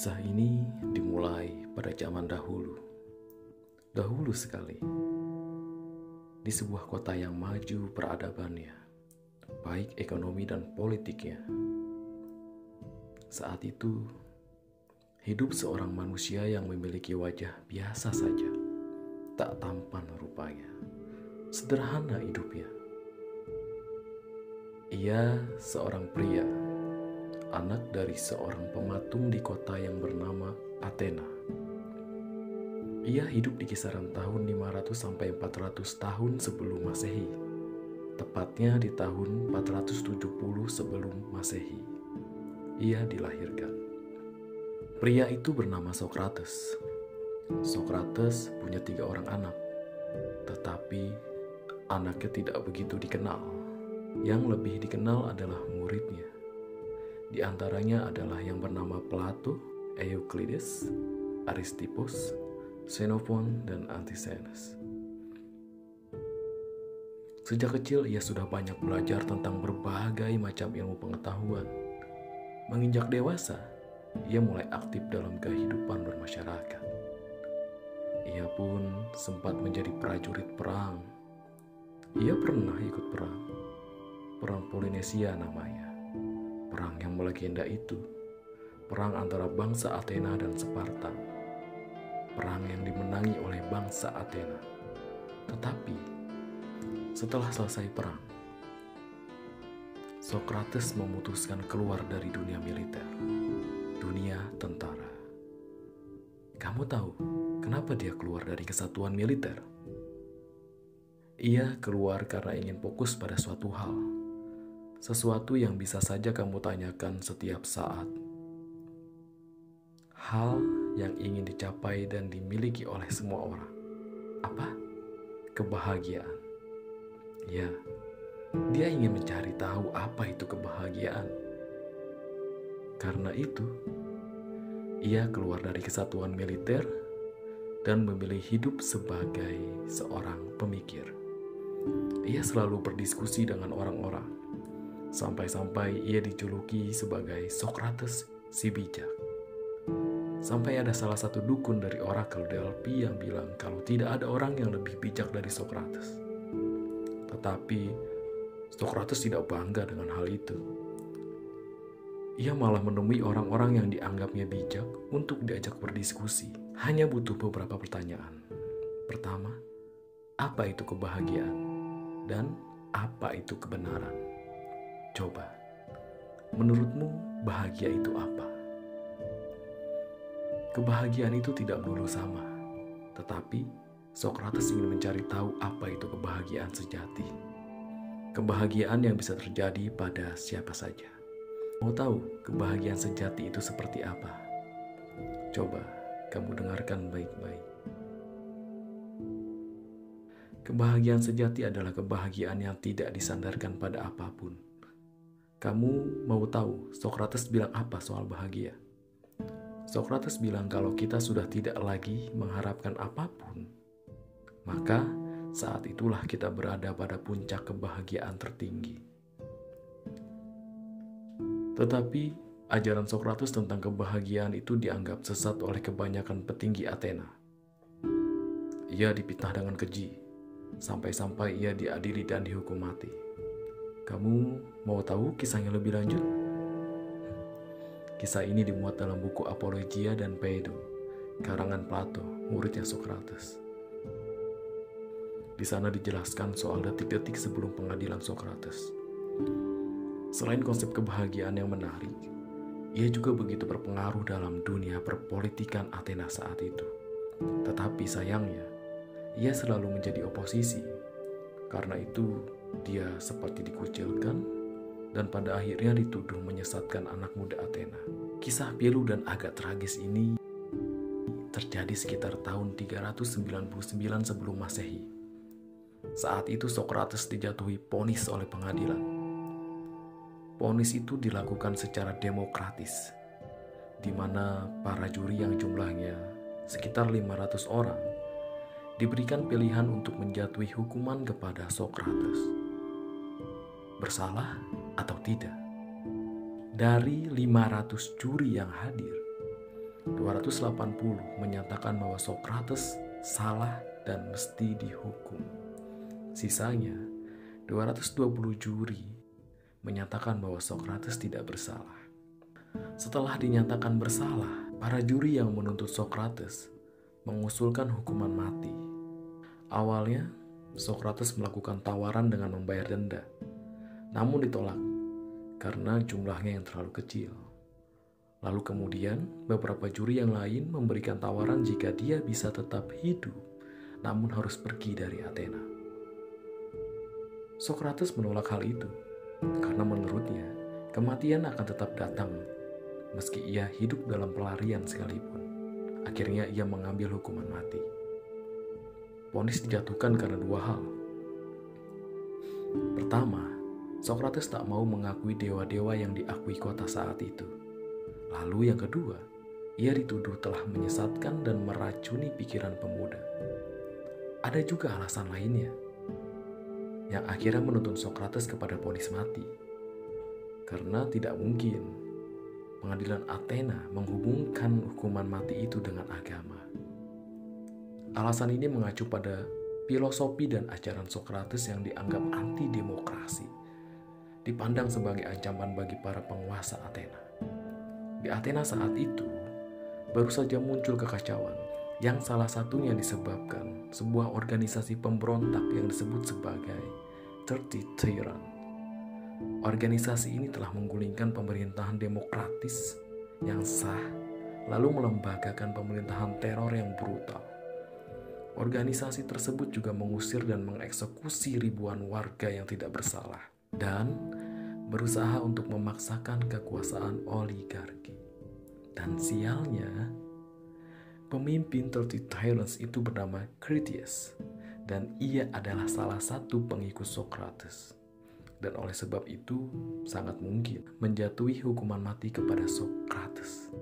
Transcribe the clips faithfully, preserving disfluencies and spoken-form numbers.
Kisah ini dimulai pada zaman dahulu. Dahulu sekali. Di sebuah kota yang maju peradabannya, baik ekonomi dan politiknya. Saat itu, hidup seorang manusia yang memiliki wajah biasa saja, tak tampan rupanya, sederhana hidupnya. Ia seorang pria, anak dari seorang pematung di kota yang bernama Athena. Ia hidup di kisaran tahun lima ratus sampai empat ratus tahun sebelum Masehi, tepatnya di tahun empat ratus tujuh puluh sebelum Masehi. Ia dilahirkan. Pria itu bernama Sokrates. Sokrates punya tiga orang anak, tetapi anaknya tidak begitu dikenal. Yang lebih dikenal adalah muridnya. Di antaranya adalah yang bernama Plato, Euclides, Aristippus, Xenophon, dan Antisthenes. Sejak kecil ia sudah banyak belajar tentang berbagai macam ilmu pengetahuan. Menginjak dewasa, ia mulai aktif dalam kehidupan bermasyarakat. Ia pun sempat menjadi prajurit perang. Ia pernah ikut perang, perang Polinesia namanya. Perang yang melegenda itu, perang antara bangsa Athena dan Sparta. Perang yang dimenangi oleh bangsa Athena. Tetapi, setelah selesai perang, Sokrates memutuskan keluar dari dunia militer, dunia tentara. Kamu tahu kenapa dia keluar dari kesatuan militer? Ia keluar karena ingin fokus pada suatu hal. Sesuatu yang bisa saja kamu tanyakan setiap saat. Hal yang ingin dicapai dan dimiliki oleh semua orang. Apa? Kebahagiaan. Ya, dia ingin mencari tahu apa itu kebahagiaan. Karena itu, ia keluar dari kesatuan militer dan memilih hidup sebagai seorang pemikir. Ia selalu berdiskusi dengan orang-orang. Sampai-sampai ia dijuluki sebagai Sokrates si bijak. Sampai ada salah satu dukun dari orakel Delphi yang bilang kalau tidak ada orang yang lebih bijak dari Sokrates. Tetapi Sokrates tidak bangga dengan hal itu. Ia malah menemui orang-orang yang dianggapnya bijak untuk diajak berdiskusi. Hanya butuh beberapa pertanyaan. Pertama, apa itu kebahagiaan? Dan apa itu kebenaran? Coba, menurutmu bahagia itu apa? Kebahagiaan itu tidak melulu sama, tetapi Sokrates ingin mencari tahu apa itu kebahagiaan sejati. Kebahagiaan yang bisa terjadi pada siapa saja. Mau tahu kebahagiaan sejati itu seperti apa? Coba kamu dengarkan baik-baik. Kebahagiaan sejati adalah kebahagiaan yang tidak disandarkan pada apapun. Kamu mau tahu Sokrates bilang apa soal bahagia? Sokrates bilang kalau kita sudah tidak lagi mengharapkan apapun, maka saat itulah kita berada pada puncak kebahagiaan tertinggi. Tetapi ajaran Sokrates tentang kebahagiaan itu dianggap sesat oleh kebanyakan petinggi Athena. Ia dipitnah dengan keji, sampai-sampai ia diadili dan dihukum mati. Kamu mau tahu kisahnya lebih lanjut? Kisah ini dimuat dalam buku Apologia dan Phaedo, karangan Plato, muridnya Sokrates. Di sana dijelaskan soal detik-detik sebelum pengadilan Sokrates. Selain konsep kebahagiaan yang menarik, ia juga begitu berpengaruh dalam dunia perpolitikan Athena saat itu. Tetapi sayangnya, ia selalu menjadi oposisi. Karena itu, dia seperti dikucilkan dan pada akhirnya dituduh menyesatkan anak muda Athena. Kisah pilu dan agak tragis ini terjadi sekitar tahun tiga ratus sembilan puluh sembilan sebelum Masehi. Saat itu Sokrates dijatuhi vonis oleh pengadilan. Vonis itu dilakukan secara demokratis, di mana para juri yang jumlahnya sekitar lima ratus orang diberikan pilihan untuk menjatuhi hukuman kepada Sokrates. Bersalah atau tidak? Dari lima ratus juri yang hadir, dua ratus delapan puluh menyatakan bahwa Socrates salah dan mesti dihukum. Sisanya, dua ratus dua puluh juri menyatakan bahwa Socrates tidak bersalah. Setelah dinyatakan bersalah, para juri yang menuntut Socrates mengusulkan hukuman mati. Awalnya, Socrates melakukan tawaran dengan membayar denda, namun ditolak karena jumlahnya yang terlalu kecil. Lalu kemudian, beberapa juri yang lain memberikan tawaran jika dia bisa tetap hidup, namun harus pergi dari Athena. Socrates menolak hal itu, karena menurutnya, kematian akan tetap datang, meski ia hidup dalam pelarian sekalipun. Akhirnya ia mengambil hukuman mati. Vonis dijatuhkan karena dua hal. Pertama, Socrates tak mau mengakui dewa-dewa yang diakui kota saat itu. Lalu yang kedua, ia dituduh telah menyesatkan dan meracuni pikiran pemuda. Ada juga alasan lainnya, yang akhirnya menuntun Socrates kepada vonis mati. Karena tidak mungkin pengadilan Athena menghubungkan hukuman mati itu dengan agama. Alasan ini mengacu pada filosofi dan ajaran Socrates yang dianggap anti-demokrasi, dipandang sebagai ancaman bagi para penguasa Athena. Di Athena saat itu, baru saja muncul kekacauan yang salah satunya disebabkan sebuah organisasi pemberontak yang disebut sebagai Thirty Tyrant. Organisasi ini telah menggulingkan pemerintahan demokratis yang sah, lalu melembagakan pemerintahan teror yang brutal. Organisasi tersebut juga mengusir dan mengeksekusi ribuan warga yang tidak bersalah dan berusaha untuk memaksakan kekuasaan oligarki. Dan sialnya, pemimpin Thirty Tyrants itu bernama Critias, dan ia adalah salah satu pengikut Socrates. Dan oleh sebab itu, sangat mungkin menjatuhi hukuman mati kepada Socrates,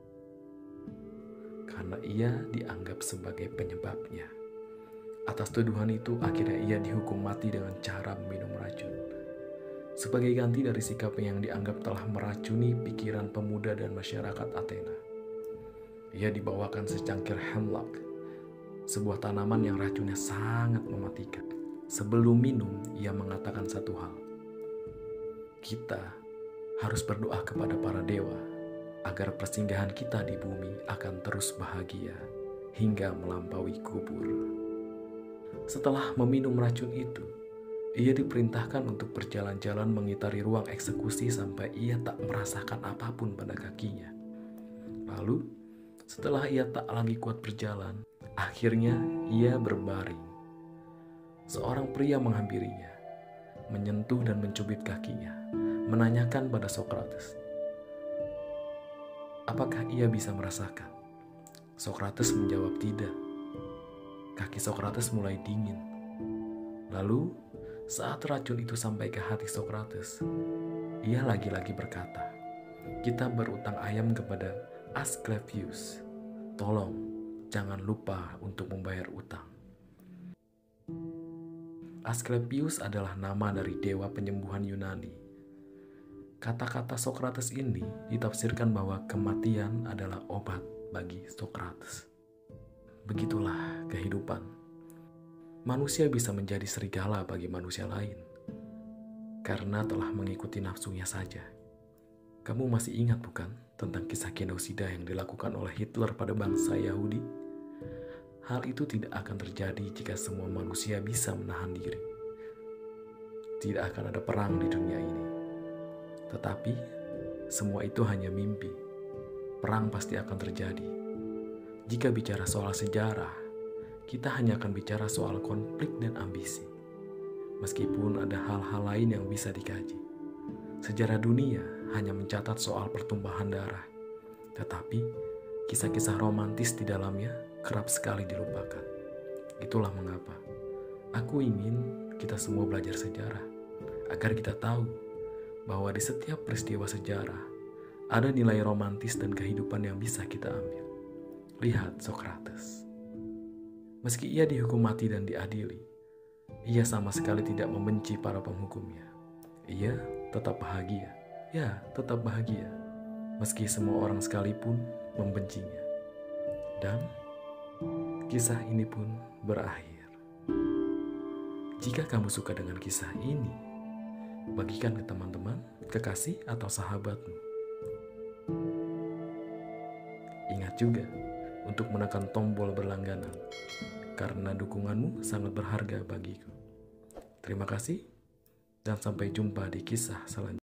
karena ia dianggap sebagai penyebabnya. Atas tuduhan itu, akhirnya ia dihukum mati dengan cara meminum racun, sebagai ganti dari sikapnya yang dianggap telah meracuni pikiran pemuda dan masyarakat Athena. Ia dibawakan secangkir hemlock, sebuah tanaman yang racunnya sangat mematikan. Sebelum minum, ia mengatakan satu hal. Kita harus berdoa kepada para dewa agar persinggahan kita di bumi akan terus bahagia hingga melampaui kubur. Setelah meminum racun itu, ia diperintahkan untuk berjalan-jalan mengitari ruang eksekusi sampai ia tak merasakan apapun pada kakinya. Lalu, setelah ia tak lagi kuat berjalan, akhirnya ia berbaring. Seorang pria menghampirinya, menyentuh dan mencubit kakinya, menanyakan pada Socrates, apakah ia bisa merasakan? Socrates menjawab tidak. Kaki Socrates mulai dingin. Lalu, saat racun itu sampai ke hati Socrates, ia lagi-lagi berkata, kita berutang ayam kepada Asclepius. Tolong, jangan lupa untuk membayar utang. Asclepius adalah nama dari dewa penyembuhan Yunani. Kata-kata Socrates ini ditafsirkan bahwa kematian adalah obat bagi Socrates. Begitulah kehidupan. Manusia bisa menjadi serigala bagi manusia lain karena telah mengikuti nafsunya saja. Kamu masih ingat bukan tentang kisah genosida yang dilakukan oleh Hitler pada bangsa Yahudi? Hal itu tidak akan terjadi jika semua manusia bisa menahan diri. Tidak akan ada perang di dunia ini. Tetapi semua itu hanya mimpi. Perang pasti akan terjadi. Jika bicara soal sejarah, kita hanya akan bicara soal konflik dan ambisi. Meskipun ada hal-hal lain yang bisa dikaji. Sejarah dunia hanya mencatat soal pertumpahan darah. Tetapi kisah-kisah romantis di dalamnya kerap sekali dilupakan. Itulah mengapa aku ingin kita semua belajar sejarah, agar kita tahu bahwa di setiap peristiwa sejarah ada nilai romantis dan kehidupan yang bisa kita ambil. Lihat Socrates. Meski ia dihukum mati dan diadili, ia sama sekali tidak membenci para penghukumnya. Ia tetap bahagia. Ya, tetap bahagia. Meski semua orang sekalipun membencinya. Dan kisah ini pun berakhir. Jika kamu suka dengan kisah ini, bagikan ke teman-teman, kekasih, atau sahabatmu. Ingat juga untuk menekan tombol berlangganan, karena dukunganmu sangat berharga bagiku. Terima kasih, dan sampai jumpa di kisah selanjutnya.